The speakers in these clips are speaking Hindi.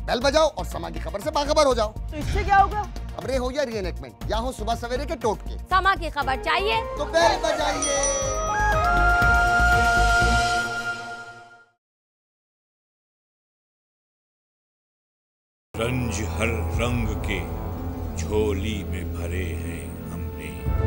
बेल बजाओ और समा की खबर से बाखबर हो जाओ। तो इससे क्या होगा? खबरें हो या रीएनेक्टमेंट या हो सुबह सवेरे के टोटके, समा की खबर चाहिए तो बेल बजाइए। रंज हर रंग के झोली में भरे हैं हमने।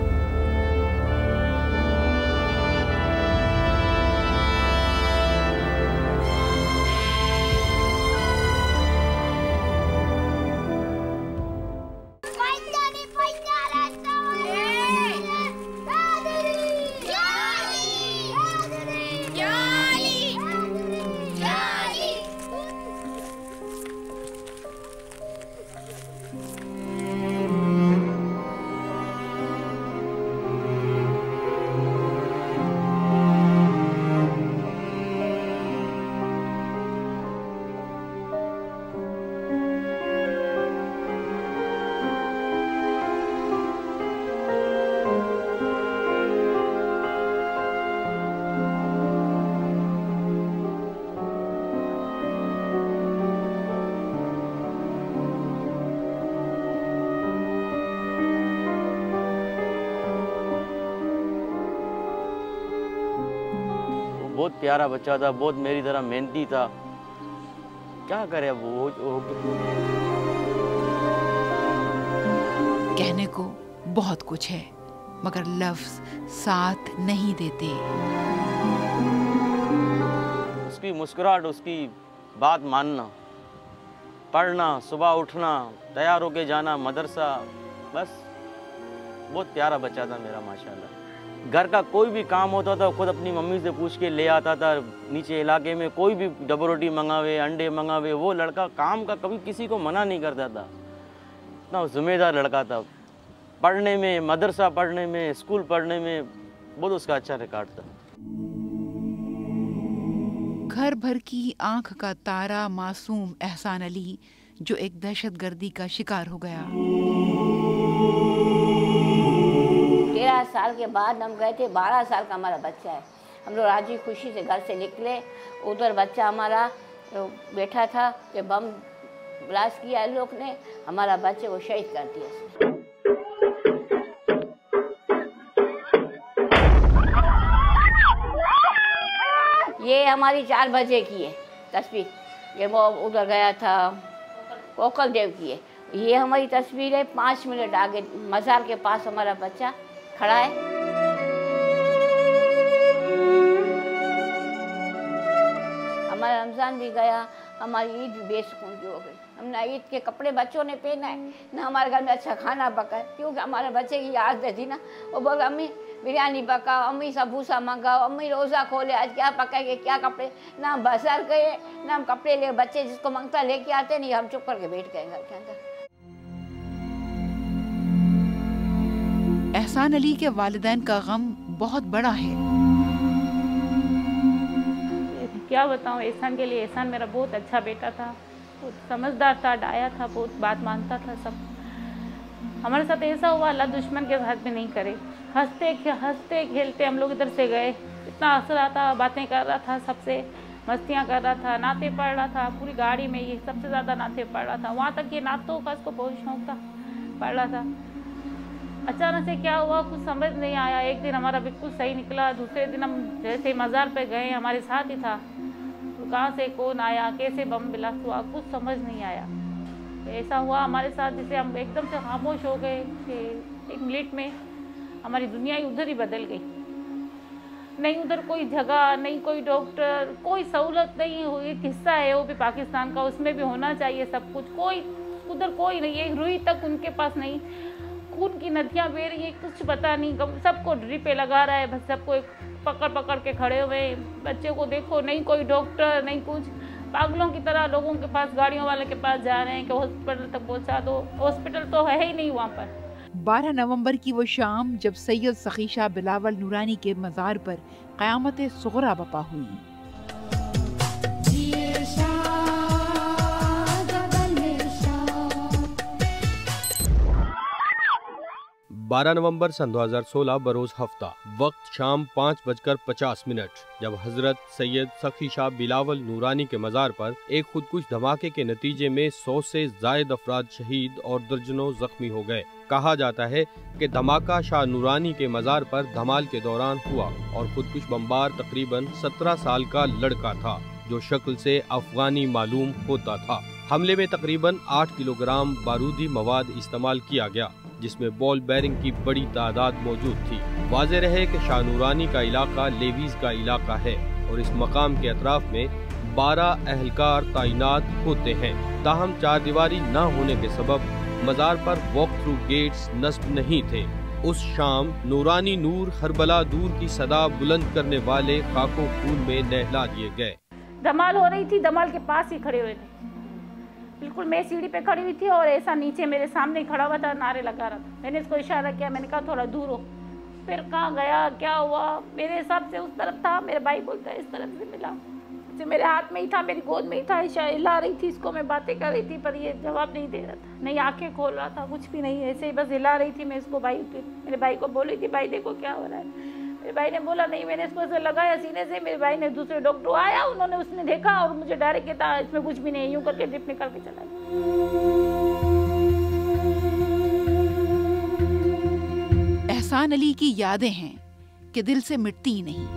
बहुत प्यारा बच्चा था, बहुत मेरी तरह मेहनती था। क्या करे वो कहने को बहुत कुछ है मगर लफ्ज साथ नहीं देते। उसकी मुस्कुराहट, उसकी बात मानना, पढ़ना, सुबह उठना, तैयार होके जाना मदरसा, बस बहुत प्यारा बच्चा था मेरा माशाल्लाह। घर का कोई भी काम होता था खुद अपनी मम्मी से पूछ के ले आता था। नीचे इलाके में कोई भी डबल रोटी मंगावे, अंडे मंगावे, वो लड़का काम का कभी किसी को मना नहीं करता था। इतना जिम्मेदार लड़का था। पढ़ने में, मदरसा पढ़ने में, स्कूल पढ़ने में बहुत उसका अच्छा रिकॉर्ड था। घर भर की आंख का तारा मासूम एहसान अली जो एक दहशतगर्दी का शिकार हो गया। 13 साल के बाद हम गए थे। 12 साल का हमारा बच्चा है। हम लोग राजी खुशी से घर से निकले। उधर बच्चा हमारा बैठा था कि बम ब्लास्ट किया इन लोग ने, हमारा बच्चे को शहीद कर दिया। ये हमारी 4 बजे की है तस्वीर। ये वो उधर गया था कोकल देव की है। ये हमारी तस्वीर है। 5 मिनट आगे मज़ार के पास हमारा बच्चा खड़ा है। हमारा रमज़ान भी गया, हमारी ईद भी बेसुकून की हो गई। हमने ईद के कपड़े बच्चों ने पहना है ना, हमारे घर में अच्छा खाना पका है, क्योंकि हमारे बच्चे की याद थी ना। वो बोल अम्मी बिरयानी पकाओ, अम्मी सबूसा मंगाओ, अम्मी रोज़ा खोले, आज क्या पकाएंगे, क्या कपड़े। ना हम बाजार गए ना हम कपड़े ले, बच्चे जिसको मांगता लेके आते नहीं, हम चुप करके बैठ गए घर के अंदर। एहसान अली के वालिदैन का गम बहुत बड़ा है। क्या बताऊं एहसान के लिए। एहसान मेरा बहुत अच्छा बेटा था, बहुत समझदार था, डाया था, बहुत बात मानता था सब। हमारे साथ ऐसा हुआ अल्लाह दुश्मन के साथ भी नहीं करे। हंसते खेलते हम लोग इधर से गए। इतना हंस रहा था, बातें कर रहा था, सबसे मस्तियाँ कर रहा था, नाते पढ़ रहा था पूरी गाड़ी में। ये सबसे ज़्यादा नाते पढ़ रहा था, वहाँ तक कि नातों का इसको बहुत शौक था, पढ़ रहा था। अचानक से क्या हुआ कुछ समझ नहीं आया। एक दिन हमारा बिल्कुल सही निकला, दूसरे दिन हम जैसे मज़ार पे गए, हमारे साथ ही था, तो कहाँ से कौन आया, कैसे बम ब्लास्ट हुआ, कुछ समझ नहीं आया। ऐसा हुआ हमारे साथ जैसे हम एकदम से खामोश हो गए कि 1 मिनट में हमारी दुनिया ही उधर ही बदल गई। नहीं उधर कोई जगह, नहीं कोई डॉक्टर, कोई सहूलत नहीं। एक हिस्सा है वो भी पाकिस्तान का, उसमें भी होना चाहिए सब कुछ, कोई उधर कोई नहीं। एक रुई तक उनके पास नहीं। खून की नदियाँ बह रही है, कुछ पता नहीं। सबको ड्रिपे लगा रहा है, बस सबको पकड़ पकड़ के खड़े हुए। बच्चे को देखो, नहीं कोई डॉक्टर, नहीं कुछ। पागलों की तरह लोगों के पास, गाड़ियों वाले के पास जा रहे हैं कि हॉस्पिटल तक पहुंचा दो। हॉस्पिटल तो है ही नहीं वहाँ पर। 12 नवंबर की वो शाम जब सैयद सखीशा बिलावल नूरानी के मज़ार पर क़यामत सुग़रा बपा हुई। 12 नवंबर सन 2016 बरोज हफ्ता, वक्त शाम 5:50 जब हजरत सैयद सखी शाह बिलावल नूरानी के मज़ार पर एक खुदकुश धमाके के नतीजे में 100 से जायद अफराद शहीद और दर्जनों जख्मी हो गए। कहा जाता है कि धमाका शाह नूरानी के मज़ार पर धमाल के दौरान हुआ और खुदकुश बमबार तकरीबन 17 साल का लड़का था जो शक्ल से अफगानी मालूम होता था। हमले में तकरीबन 8 किलोग्राम बारूदी मवाद इस्तेमाल किया गया, जिसमें बॉल बेरिंग की बड़ी तादाद मौजूद थी। वाज़ेह रहे कि शाह नूरानी का इलाका लेवीज का इलाका है और इस मकाम के अतराफ में 12 अहलकार तैनात होते हैं। ताहम चारदीवारी न होने के सबब मज़ार पर वॉक थ्रू गेट्स नस्ब नहीं थे। उस शाम नूरानी नूर हरबला दूर की सदा बुलंद करने वाले खाको खून में नहला दिए गए। धमाल हो रही थी, धमाल के पास ही खड़े हुए थे, बिल्कुल मैं सीढ़ी पे खड़ी हुई थी और ऐसा नीचे मेरे सामने खड़ा हुआ था, नारे लगा रहा था। मैंने इसको इशारा किया, मैंने कहा थोड़ा दूर हो। फिर कहाँ गया, क्या हुआ, मेरे हिसाब से उस तरफ था। मेरे भाई बोलता है इस तरफ से मिला, जो मेरे हाथ में ही था, मेरी गोद में ही था। हिला रही थी इसको, मैं बातें कर रही थी पर ये जवाब नहीं दे रहा था, नहीं आंखें खोल रहा था, कुछ भी नहीं, ऐसे ही बस हिला रही थी। मैं इसको मेरे भाई को बोल रही थी, भाई देखो क्या हो रहा है। मेरे भाई ने बोला नहीं, मैंने इसको ऐसे लगाया सीने से। मेरे भाई ने, दूसरे डॉक्टर आया, उसने देखा और मुझे डायरेक्ट कहता इसमें कुछ भी नहीं, यूँ करके ड्रिप निकाल के चला गया। एहसान अली की यादें हैं कि दिल से मिटती ही नहीं।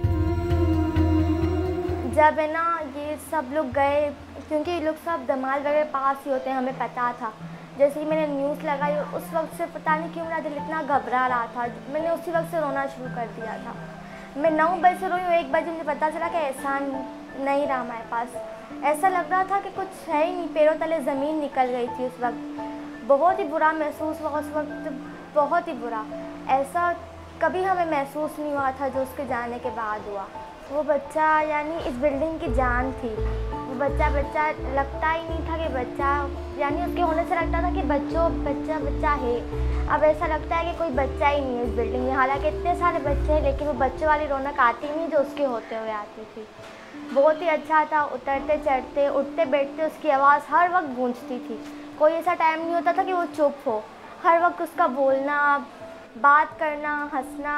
जब है ना ये सब लोग गए, क्योंकि ये लोग सब धमाल वगैरह पास ही होते हैं, हमें पता था। जैसे ही मैंने न्यूज़ लगाई उस वक्त से पता नहीं क्यों मेरा दिल इतना घबरा रहा था, मैंने उसी वक्त से रोना शुरू कर दिया था। मैं 9 बजे से रोई हूँ, 1 बजे मुझे पता चला कि एहसान नहीं रहा हमारे पास। ऐसा लग रहा था कि कुछ है ही नहीं, पैरों तले ज़मीन निकल गई थी उस वक्त। बहुत ही बुरा महसूस हुआ उस वक्त, बहुत ही बुरा। ऐसा कभी हमें महसूस नहीं हुआ था जो उसके जाने के बाद हुआ। वो बच्चा यानी इस बिल्डिंग की जान थी। वो बच्चा लगता ही नहीं था कि बच्चा, यानी उसके होने से लगता था कि बच्चा है। अब ऐसा लगता है कि कोई बच्चा ही नहीं है इस बिल्डिंग में। हालांकि इतने सारे बच्चे हैं लेकिन वो बच्चों वाली रौनक आती नहीं जो उसके होते हुए आती थी। बहुत ही अच्छा था, उतरते चढ़ते उठते बैठते उसकी आवाज़ हर वक्त गूंजती थी। कोई ऐसा टाइम नहीं होता था कि वो चुप हो। हर वक्त उसका बोलना, बात करना, हंसना।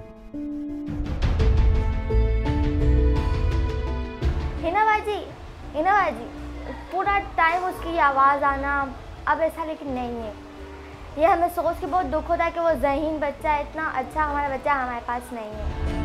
हिना बाजी पूरा टाइम उसकी आवाज़ आना। अब ऐसा लेकिन नहीं है। ये हमें सोच के बहुत दुख होता है कि वो ज़हीन बच्चा है, इतना अच्छा हमारा बच्चा हमारे पास नहीं है।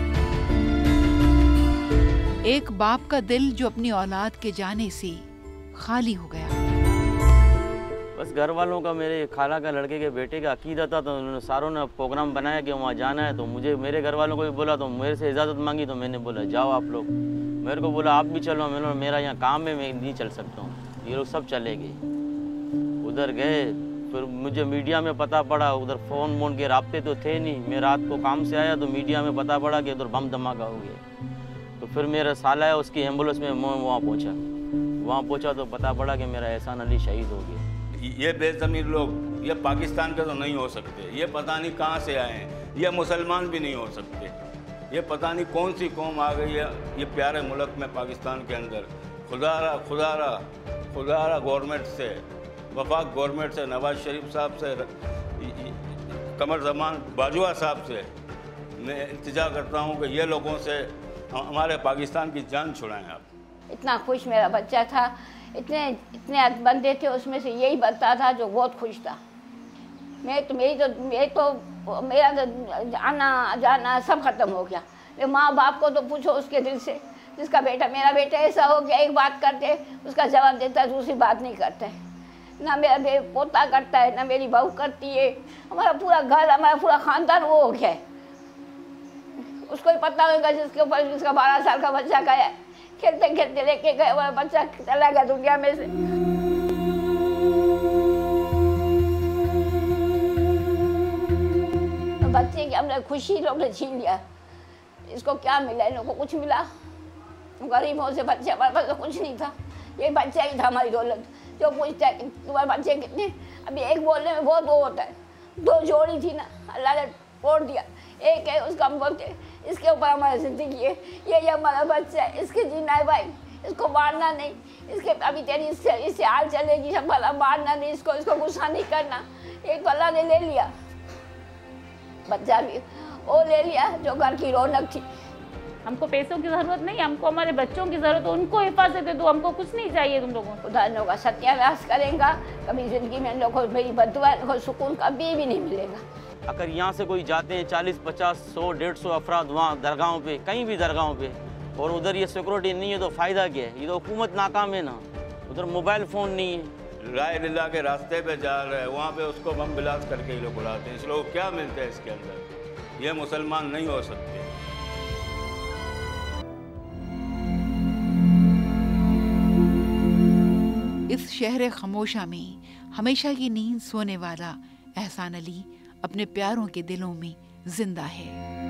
एक बाप का दिल जो अपनी औलाद के जाने से खाली हो गया। बस घर वालों का, मेरे खाला का लड़के के बेटे का अकीदा था, तो उन्होंने सारों ने प्रोग्राम बनाया कि वहाँ जाना है। तो मुझे मेरे घर वालों को भी बोला, तो मेरे से इजाज़त मांगी, तो मैंने बोला जाओ आप लोग। मेरे को बोला आप भी चलो, मैंने मेरा यहाँ काम है, मैं नहीं चल सकता हूँ। ये लोग सब चले गए, उधर गए। फिर मुझे मीडिया में पता पड़ा, उधर फ़ोन वोन के राब्ते तो थे नहीं। मैं रात को काम से आया तो मीडिया में पता पड़ा कि उधर बम धमाका हो गया। तो फिर मेरा साला है, उसकी एम्बुलेंस में मैं वहाँ पहुँचा तो पता पड़ा कि मेरा एहसान अली शहीद हो गया। ये बेज़मीर लोग ये पाकिस्तान के तो नहीं हो सकते, ये पता नहीं कहाँ से आए हैं, ये मुसलमान भी नहीं हो सकते। ये पता नहीं कौन सी कौम आ गई है ये प्यारे मुल्क में, पाकिस्तान के अंदर। खुदारा गवर्नमेंट से, वफाक गवर्नमेंट से, नवाज शरीफ साहब से, कमर ज़मान बाजवा साहब से मैं इल्तिजा करता हूँ कि ये लोगों से हमारे पाकिस्तान की जान छुड़ाएं आप। इतना खुश मेरा बच्चा था, इतने बंदे थे, उसमें से यही बच्चा था जो बहुत खुश था। मेरा तो आना जाना सब खत्म हो गया। माँ बाप को तो पूछो उसके दिल से, जिसका बेटा, मेरा बेटा ऐसा हो गया, एक बात करते उसका जवाब देता, दूसरी बात नहीं करता है। ना मेरा पोता करता है, ना मेरी बहू करती है। हमारा पूरा घर, हमारा पूरा खानदान वो हो गया है। उसको ही पता होगा जिसके ऊपर जिसका 12 साल का बच्चा गया, खेलते खेलते लेके गए, वो बच्चा चला गया दुनिया में से। बच्चे की हमने खुशी लोग ने छीन लिया। इसको क्या मिला? इन लोगों को कुछ मिला? गरीबों से बच्चे, हमारे पास तो कुछ नहीं था। ये बच्चा ही था हमारी दौलत। जो पूछता है कि तुम्हारे बच्चे कितने, अभी एक बोलने में बहुत वो होता है। 2 जोड़ी थी ना, अल्लाह ने तोड़ दिया। एक है उसका हम बोलते, इसके ऊपर हमारी ज़िंदगी है, ये हमारा बच्चा है, इसके जीना है भाई, इसको मारना नहीं। इसके अभी तेरी इससे हाल चलेगी, भला मारना नहीं इसको, इसको गुस्सा नहीं करना। एक तो अल्लाह ने ले लिया, बच्चा भी वो ले लिया जो घर की रौनक थी। हमको पैसों की ज़रूरत नहीं, हमको हमारे बच्चों की ज़रूरत है, उनको हिफाजत दे दो, हमको कुछ नहीं चाहिए तुम लोगों को। खुदा इन लोगों का सत्यानाश करेगा, कभी ज़िंदगी में इन लोगों को मेरी बदुआ को सुकून कभी भी नहीं मिलेगा। अगर यहाँ से कोई जाते हैं 40, 50, 100, 150 अफराद वहाँ दरगाहों पे, कहीं भी दरगाहों पे, और उधर ये सिक्योरिटी नहीं है तो फ़ायदा क्या है? ये तो हुकूमत नाकाम है ना, उधर मोबाइल फ़ोन नहीं है। राय लीला के रास्ते पे जा रहे हैं, वहाँ पे उसको बम बिलास करके ये लोग उड़ाते हैं। इस लोगों को क्या मिलता है इसके अंदर? ये मुसलमान नहीं हो सकते। इस शहर खमोशा में हमेशा की नींद सोने वाला एहसान अली अपने प्यारों के दिलों में जिंदा है।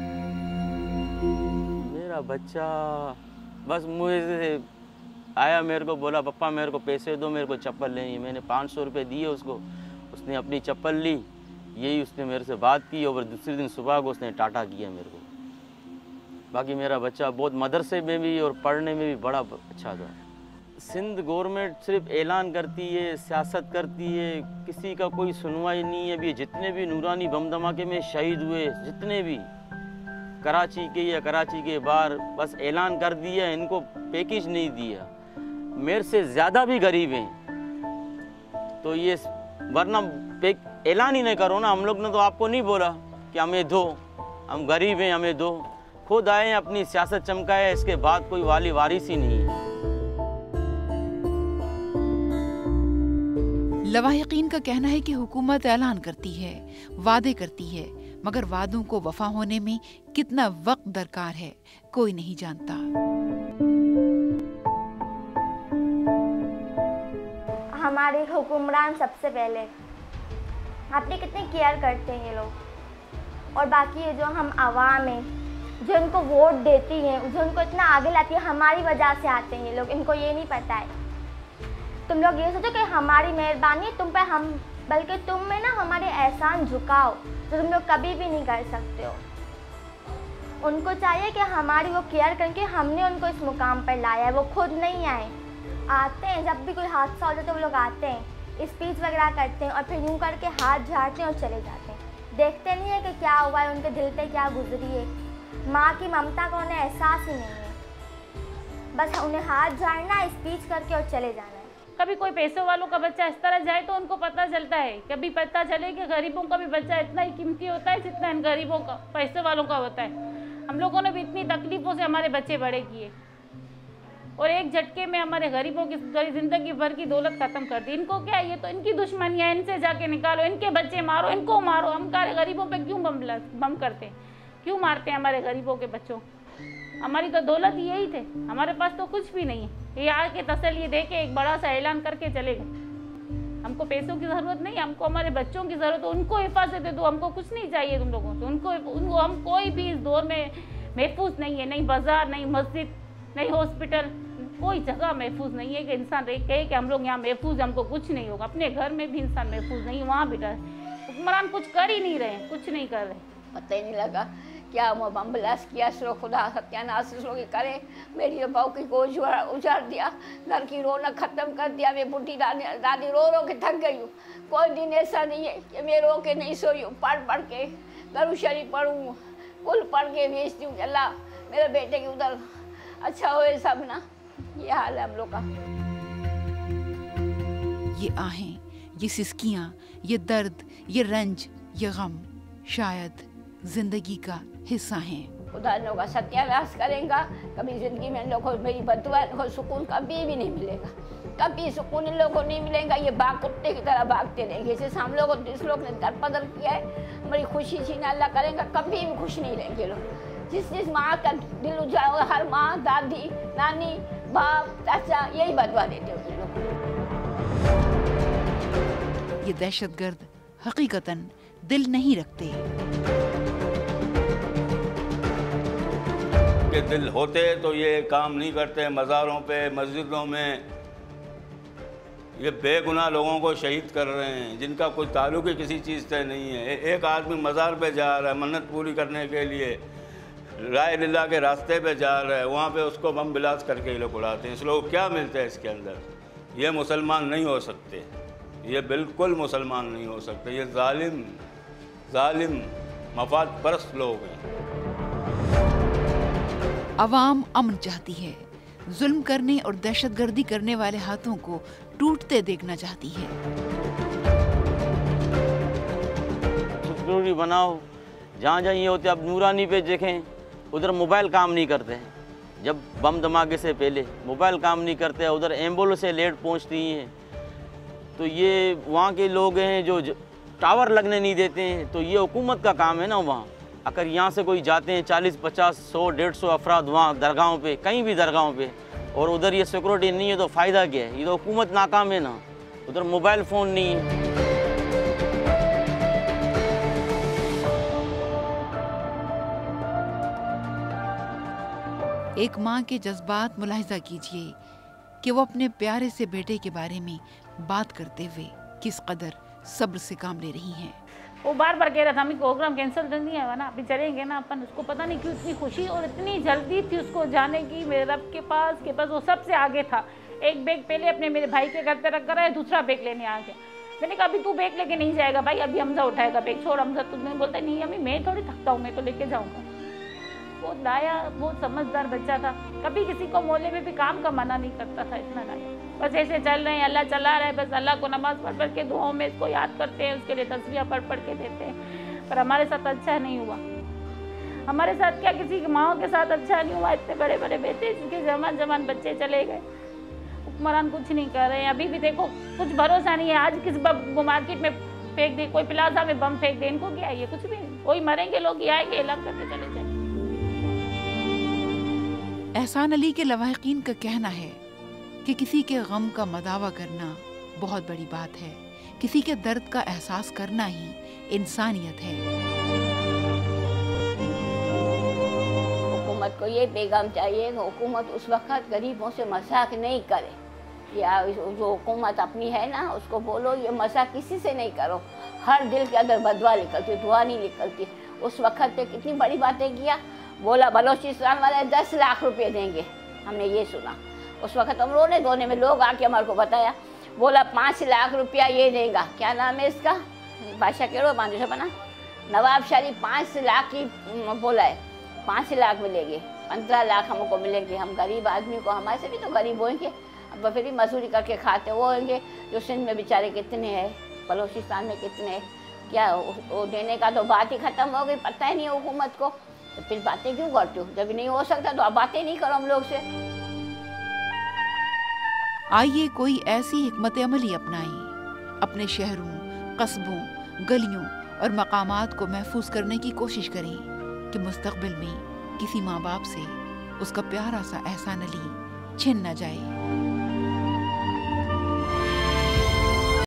मेरा बच्चा बस मुझे आया, मेरे को बोला पप्पा मेरे को पैसे दो, मेरे को चप्पल लेनी है। मैंने 500 रुपये दिए उसको, उसने अपनी चप्पल ली, यही उसने मेरे से बात की और दूसरे दिन सुबह को उसने टाटा किया मेरे को। बाकी मेरा बच्चा बहुत मदरसे में भी और पढ़ने में भी बड़ा अच्छा था। सिंध गवर्नमेंट सिर्फ ऐलान करती है, सियासत करती है, किसी का कोई सुनवाई नहीं है। अभी जितने भी नूरानी बम धमाके में शहीद हुए, जितने भी कराची के या कराची के बाहर, बस ऐलान कर दिया, इनको पैकेज नहीं दिया। मेरे से ज़्यादा भी गरीब हैं तो ये, वरना ऐलान ही नहीं करो ना। हम लोग ने तो आपको नहीं बोला कि हमें दो, हम गरीब हैं हमें दो। खुद आए अपनी सियासत चमकाए, इसके बाद कोई वाली वारिस ही नहीं है। लवाहिकीन का कहना है कि हुकूमत ऐलान करती है, वादे करती है, मगर वादों को वफा होने में कितना वक्त दरकार है कोई नहीं जानता। हमारे हुक्मरान सबसे पहले अपनी कितनी केयर करते हैं ये लोग, और बाकी ये जो हम आवाम हैं जो इनको वोट देती हैं, जो इनको इतना आगे लाती है, हमारी वजह से आते हैं ये लोग। इनको ये नहीं पता है। तुम लोग ये सोचो कि हमारी मेहरबानी तुम पे, हम बल्कि तुम में ना हमारे एहसान झुकाओ जो तुम लोग कभी भी नहीं कर सकते हो। उनको चाहिए कि हमारी वो केयर करके हमने उनको इस मुकाम पर लाया है। वो खुद नहीं आए, आते हैं जब भी कोई हादसा होता है तो वो लोग आते हैं, स्पीच वगैरह करते हैं और फिर यूँ करके हाथ झाड़ते हैं और चले जाते हैं। देखते नहीं है कि क्या हुआ है, उनके दिल पे क्या गुजरी है। माँ की ममता का उन्हें एहसास ही नहीं है। बस उन्हें हाथ झाड़ना, स्पीच करके और चले जाना है। कभी कोई पैसों वालों का बच्चा इस तरह जाए तो उनको पता चलता है, कभी पता चले कि गरीबों का भी बच्चा इतना ही कीमती होता है जितना इन गरीबों का, पैसे वालों का होता है। हम लोगों ने भी इतनी तकलीफ़ों से हमारे बच्चे बड़े किए और एक झटके में हमारे गरीबों की ज़िंदगी भर की दौलत ख़त्म कर दी। इनको क्या, ये तो इनकी दुश्मनी है, इनसे जाके निकालो, इनके बच्चे मारो, इनको मारो। हम गरीबों पे क्यों बम करते हैं, क्यों मारते हैं हमारे गरीबों के बच्चों? हमारी तो दौलत यही थे, हमारे पास तो कुछ भी नहीं है। ये आके तसल्ली दे के एक बड़ा सा ऐलान करके चले गए। हमको पैसों की ज़रूरत नहीं, हमको हमारे बच्चों की ज़रूरत है, उनको हिफाजत दे दो, हमको कुछ नहीं चाहिए तुम लोगों से। उनको हम कोई भी इस दौर में महफूज नहीं है, नहीं बाजार, नहीं मस्जिद, नहीं हॉस्पिटल, कोई जगह महफूज नहीं है कि इंसान कहे कि हम लोग यहाँ महफूज, हमको कुछ नहीं होगा। अपने घर में भी इंसान महफूज नहीं, वहाँ भी डर। हुक्मरान कुछ कर ही नहीं रहे, कुछ नहीं कर रहे। पता ही नहीं लगा क्या वो बम ब्लास्ट किया, इसरो खुदा सत्यानाश इसरो की करे। मेरी बहू की को उजाड़ दिया, घर की रौनक ख़त्म कर दिया। मैं बुढ़ी दादी रो रो के थक गई हूँ। कोई दिन ऐसा नहीं है कि मैं रो के नहीं सोई हूँ। पढ़ के दरूद शरीफ पढ़ूँ, कुल पढ़ के भेजती हूँ। अल्लाह मेरे बेटे के उधर अच्छा होए सब ना। ये हाल है हम लोग का। ये आहें, ये सिसकियाँ, ये दर्द, ये रंज, ये गम शायद जिंदगी का हिस्सा हैं। खुदा इन लोगों का सत्यानाश करेगा, कभी ज़िंदगी में इन लोगों को मेरी बदुआ को सुकून कभी भी नहीं मिलेगा। कभी सुकून इन लोगों को नहीं मिलेगा। ये भाग कुत्ते की तरह भागते रहेंगे। जैसे हम लोगों को जिस लोग ने दरपदर किया है, हमारी खुशी छीना अल्लाह करेगा, कभी भी खुश नहीं रहेंगे लोग। जिस माँ का दिल उजाड़, हर माँ, दादी, नानी, बाप, चाचा यही बदवा देते हैं लोग। ये दहशतगर्द हकीकतन दिल नहीं रखते। के दिल होते तो ये काम नहीं करते। मज़ारों पे, मस्जिदों में ये बेगुनाह लोगों को शहीद कर रहे हैं जिनका कोई ताल्लुक ही किसी चीज़ से नहीं है। एक आदमी मज़ार पे जा रहा है मन्नत पूरी करने के लिए, राय लीला के रास्ते पे जा रहा है, वहाँ पे उसको बम बिलास करके ये लोग उड़ाते हैं। इस लोग क्या मिलता है इसके अंदर? ये मुसलमान नहीं हो सकते, ये बिल्कुल मुसलमान नहीं हो सकते। ये जालिम मफाद परस्त लोग हैं। अवाम अमन चाहती है, जुल्म करने और दहशतगर्दी करने वाले हाथों को टूटते देखना चाहती है। सिक्योरिटी बनाओ, जहाँ जहाँ ये होते, अब नूरानी पे देखें उधर मोबाइल काम नहीं करते हैं। जब बम धमाके से पहले मोबाइल काम नहीं करते हैं, उधर एम्बुलेंसें लेट पहुँचती हैं। तो ये वहाँ के लोग हैं जो टावर लगने नहीं देते हैं, तो ये हुकूमत का काम है ना। वहाँ अगर यहाँ से कोई जाते हैं 40, 50, 100, 150 अफराद वहाँ दरगाहों पे, कहीं भी दरगाहों पे, और उधर ये सिक्योरिटी नहीं है तो फ़ायदा क्या है? ये तो हुकूमत नाकाम है ना। उधर मोबाइल फ़ोन नहीं है। एक माँ के जज्बात मुलाहिजा कीजिए कि वो अपने प्यारे से बेटे के बारे में बात करते हुए किस कदर सब्र से काम ले रही हैं। वो बार बार कह रहा था हमें प्रोग्राम कैंसिल कर दिया है ना, अभी चलेंगे ना अपन। उसको पता नहीं क्यों इतनी खुशी और इतनी जल्दी थी उसको जाने की। मेरे रब के पास वो सबसे आगे था। एक बैग पहले अपने मेरे भाई के घर पे रख कर आया, दूसरा बैग लेने आ गया। मैंने कहा अभी तू बैग लेके नहीं जाएगा भाई, अभी हमजा उठाएगा बैग, छोड़ हमजा। तुमने बोलता नहीं अम्मी मैं थोड़ी थकता हूँ, मैं तो लेके जाऊँगा। वो लाया, बहुत समझदार बच्चा था, कभी किसी को मोहल्ले में भी काम का मना नहीं करता था, इतना लाया। बस ऐसे चल रहे हैं, अल्लाह चला रहा है, बस अल्लाह को नमाज पढ़ पढ़ के दुआओं में इसको याद करते हैं, उसके लिए तस्बीह पढ़ पढ़ के देते हैं। पर हमारे साथ अच्छा नहीं हुआ। हमारे साथ क्या, किसी की माओ के साथ अच्छा नहीं हुआ। इतने बड़े बड़े बेटे, जिनके जवान बच्चे चले गए, हुक्मरान कुछ नहीं कर रहे हैं। अभी भी देखो कुछ भरोसा नहीं है। आज किस मार्केट में फेंक दे, कोई प्लाजा में बम फेंक दे, इनको क्या है? कुछ भी नहीं। कोई मरेंगे लोग, आएंगे ऐलान करके चले जाएंगे। एहसान अली के लवाहिकीन का कहना है कि किसी के गम का मदावा करना बहुत बड़ी बात है। किसी के दर्द का एहसास करना ही इंसानियत है। हुकूमत को ये पैगाम चाहिए कि हुकूमत उस वक्त गरीबों से मजाक नहीं करे, या जो हुकूमत अपनी है ना उसको बोलो ये मजाक किसी से नहीं करो। हर दिल के अंदर बदवा निकलती, दुआ नहीं निकलती। उस वक्त पे कितनी बड़ी बातें किया। बोला बलोचिस्तान वाले 10 लाख रुपए देंगे, हमने ये सुना। उस वक्त हम रोने धोने में लोग आके हमारे को बताया, बोला 5 लाख रुपया ये देगा। क्या नाम है इसका? बादशाह केड़ो बांधो बना नवाब शरीफ 5 लाख की बोला है, 5 लाख मिलेंगे, 15 लाख हमको मिलेंगे। हम गरीब आदमी को, हमारे से भी तो गरीब होंगे, अब फिर भी मजदूरी करके खाते वो होंगे। जो सिंध में बेचारे कितने हैं, बलोचिस्तान में कितने हैं, क्या वो देने का तो बात ही ख़त्म हो गई। पता ही नहीं है हुकूमत को, तो फिर बातें क्यों करते हो? जब नहीं हो सकता तो आप बातें नहीं करो हम लोग से। आइए कोई ऐसी हिकमत अमली अपनाएं, अपने शहरों, कस्बों, गलियों और मकामात को महफूज करने की कोशिश करें कि मुस्तकबिल में किसी माँ बाप से उसका प्यारा सा एहसान अली छिन न जाए।